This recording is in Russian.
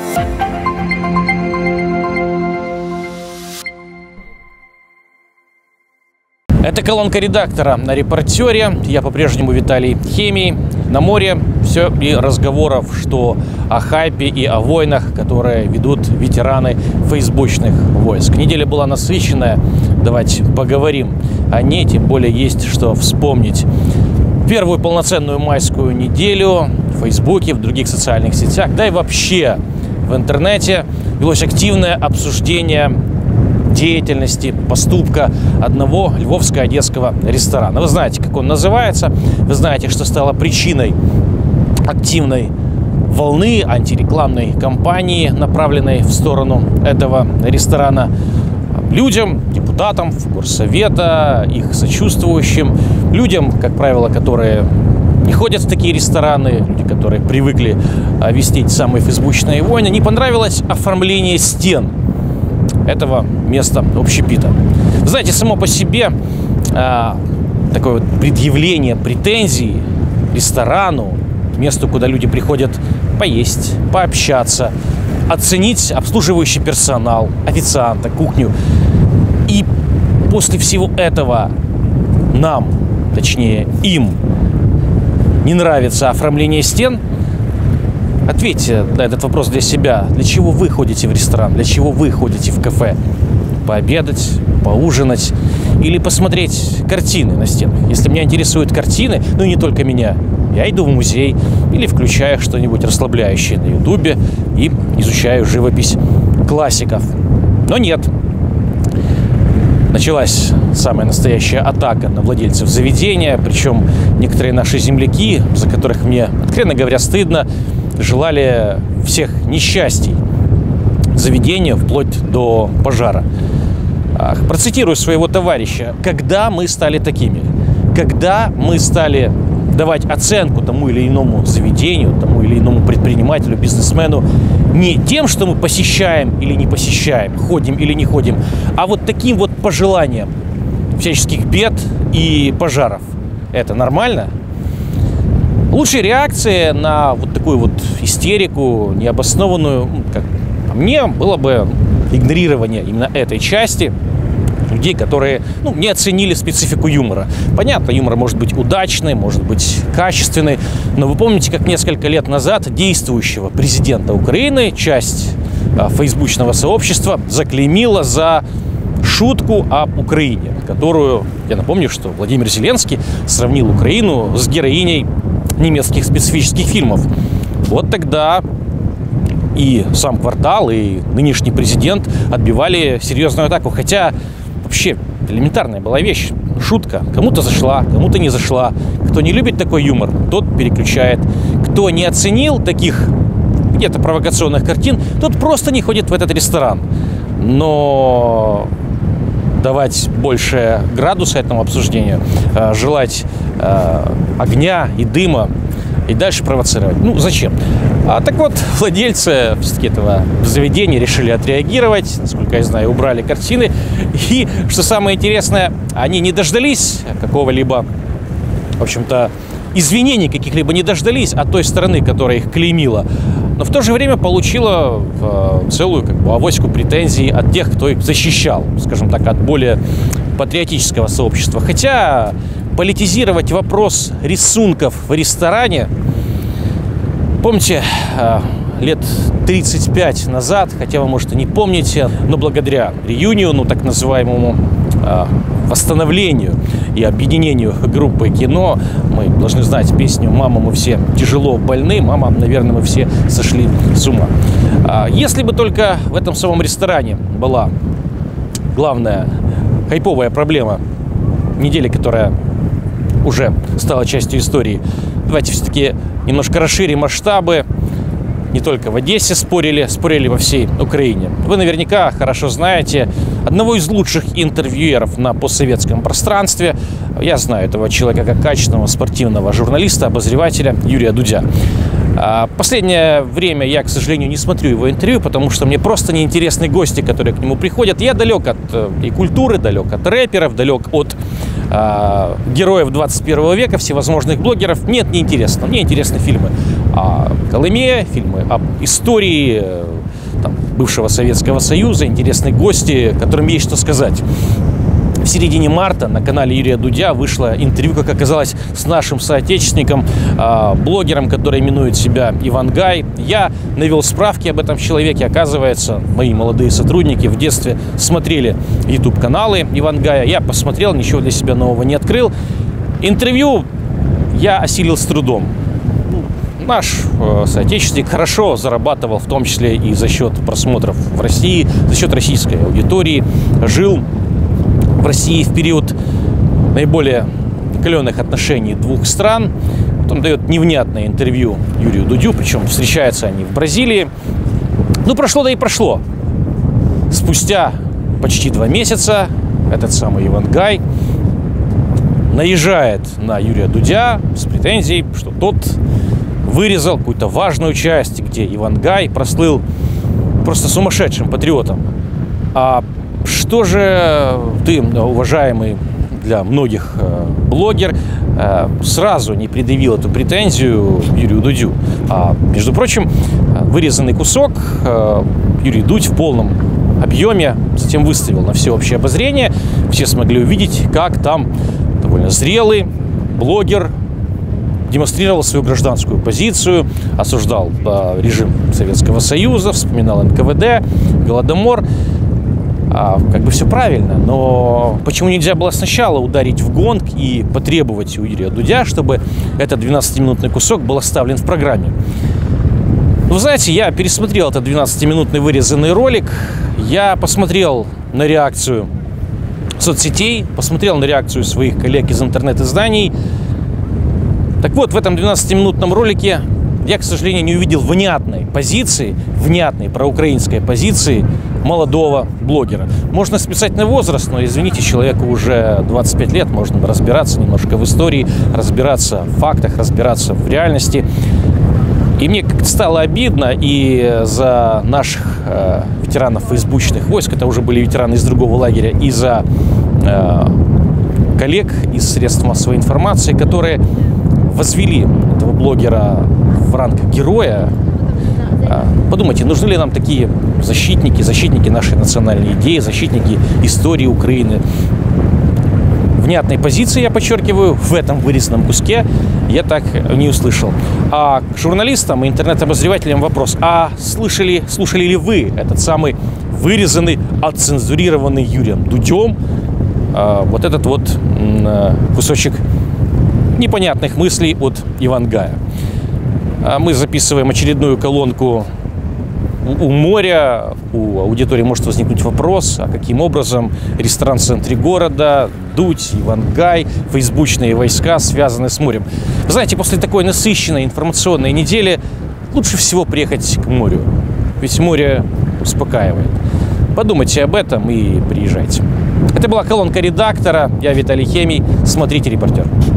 Это колонка редактора на «Репортере». Я по-прежнему Виталий Хемий. На море все и разговоров, что о хайпе и о войнах, которые ведут ветераны фейсбучных войск. Неделя была насыщенная. Давайте поговорим о ней, тем более есть что вспомнить. Первую полноценную майскую неделю в Фейсбуке, в других социальных сетях, да и вообще в интернете велось активное обсуждение деятельности, поступка одного львовско-одесского ресторана. Вы знаете, как он называется, вы знаете, что стало причиной активной волны антирекламной кампании, направленной в сторону этого ресторана. Людям, депутатам горсовета, их сочувствующим, людям, как правило, которые не ходят в такие рестораны, люди, которые привыкли вести самые фейсбучные войны, не понравилось оформление стен этого места общепита. Вы знаете, само по себе такое вот предъявление претензий ресторану, месту, куда люди приходят поесть, пообщаться, оценить обслуживающий персонал, официанта, кухню. И после всего этого нам, точнее им, не нравится оформление стен. Ответьте на этот вопрос для себя. Для чего вы ходите в ресторан? Для чего вы ходите в кафе? Пообедать, поужинать или посмотреть картины на стенах? Если меня интересуют картины, ну и не только меня, я иду в музей или включаю что-нибудь расслабляющее на ютубе и изучаю живопись классиков. Но нет. Началась самая настоящая атака на владельцев заведения, причем некоторые наши земляки, за которых мне, откровенно говоря, стыдно, желали всех несчастий заведению вплоть до пожара. Процитирую своего товарища. Когда мы стали такими? Когда мы стали давать оценку тому или иному заведению, тому или иному предпринимателю, бизнесмену не тем, что мы посещаем или не посещаем, ходим или не ходим, а вот таким вот пожеланием всяческих бед и пожаров. Это нормально? Лучшей реакцией на вот такую вот истерику, необоснованную, как по мне, было бы игнорирование именно этой части людей, которые не оценили специфику юмора. Понятно, юмор может быть удачный, может быть качественный, но вы помните, как несколько лет назад действующего президента Украины часть фейсбучного сообщества заклеймила за шутку об Украине, которую, я напомню, что Владимир Зеленский сравнил Украину с героиней немецких специфических фильмов. Вот тогда и сам «Квартал», и нынешний президент отбивали серьезную атаку. Хотя вообще элементарная была вещь. Шутка. Кому-то зашла, кому-то не зашла. Кто не любит такой юмор, тот переключает. Кто не оценил таких где-то провокационных картин, тот просто не ходит в этот ресторан. Но давать больше градуса этому обсуждению, желать огня и дыма и дальше провоцировать. Зачем? Так вот, владельцы все-таки этого заведения решили отреагировать. Насколько я знаю, убрали картины. И, что самое интересное, они не дождались какого-либо, в общем-то, извинений каких-либо не дождались от той стороны, которая их клеймила. Но в то же время получила целую авоську претензий от тех, кто их защищал, скажем так, от более патриотического сообщества. Хотя политизировать вопрос рисунков в ресторане, помните, лет 35 назад, хотя вы, может, и не помните, но благодаря реюниону, так называемому восстановлению и объединению группы кино, мы должны знать песню «Мама, мы все тяжело больны», «Мама, наверное, мы все сошли с ума». Если бы только в этом самом ресторане была главная хайповая проблема недели, которая уже стала частью истории, давайте все-таки немножко расширим масштабы. Не только в Одессе спорили во всей Украине. Вы наверняка хорошо знаете одного из лучших интервьюеров на постсоветском пространстве. Я знаю этого человека как качественного спортивного журналиста, обозревателя Юрия Дудя. Последнее время я, к сожалению, не смотрю его интервью, потому что мне просто неинтересны гости, которые к нему приходят. Я далек от и культуры, далек от рэперов, далек от героев 21 века, всевозможных блогеров. Нет, неинтересно. Мне интересны фильмы о Колыме, фильмы об истории там, бывшего Советского Союза, интересные гости, которым есть что сказать. В середине марта на канале Юрия Дудя вышло интервью, как оказалось, с нашим соотечественником, блогером, который именует себя Ивангай. Я навел справки об этом человеке. Оказывается, мои молодые сотрудники в детстве смотрели YouTube-каналы Ивангая. Я посмотрел, ничего для себя нового не открыл. Интервью я осилил с трудом. Наш соотечественник хорошо зарабатывал, в том числе и за счет просмотров в России, за счет российской аудитории. Жил в России в период наиболее накаленных отношений двух стран. Он дает невнятное интервью Юрию Дудю, причем встречаются они в Бразилии. Ну, прошло да и прошло. Спустя почти 2 месяца этот самый Ивангай наезжает на Юрия Дудя с претензией, что тот вырезал какую-то важную часть, где Ивангай прослыл просто сумасшедшим патриотом. А что же ты, уважаемый для многих блогер, сразу не предъявил эту претензию Юрию Дудю? Между прочим, вырезанный кусок Юрий Дудь в полном объеме затем выставил на всеобщее обозрение. Все смогли увидеть, как там довольно зрелый блогер демонстрировал свою гражданскую позицию, осуждал режим Советского Союза, вспоминал НКВД, Голодомор. Как бы все правильно, но почему нельзя было сначала ударить в гонг и потребовать у Юрия Дудя, чтобы этот 12-минутный кусок был оставлен в программе? Вы знаете, я пересмотрел этот 12-минутный вырезанный ролик, я посмотрел на реакцию соцсетей, посмотрел на реакцию своих коллег из интернет-изданий. Так вот, в этом 12-минутном ролике я, к сожалению, не увидел внятной позиции, внятной проукраинской позиции молодого блогера. Можно списать на возраст, но, извините, человеку уже 25 лет, можно разбираться немножко в истории, разбираться в фактах, разбираться в реальности. И мне как-то стало обидно и за наших ветеранов фейсбучных войск, это уже были ветераны из другого лагеря, и за коллег из средств массовой информации, которые возвели этого блогера в ранг героя. Подумайте, нужны ли нам такие защитники нашей национальной идеи, защитники истории Украины? Внятной позиции, я подчеркиваю, в этом вырезанном куске я так не услышал. А к журналистам и интернет-обозревателям вопрос: а слушали ли вы этот самый вырезанный, отцензурированный Юрием Дудем вот этот вот кусочек непонятных мыслей от Ивангая? Мы записываем очередную колонку у моря. У аудитории может возникнуть вопрос, а каким образом ресторан в центре города, Дудь, Ивангай, фейсбучные войска связаны с морем? Вы знаете, после такой насыщенной информационной недели лучше всего приехать к морю. Ведь море успокаивает. Подумайте об этом и приезжайте. Это была колонка редактора. Я Виталий Хемий. Смотрите «Репортер».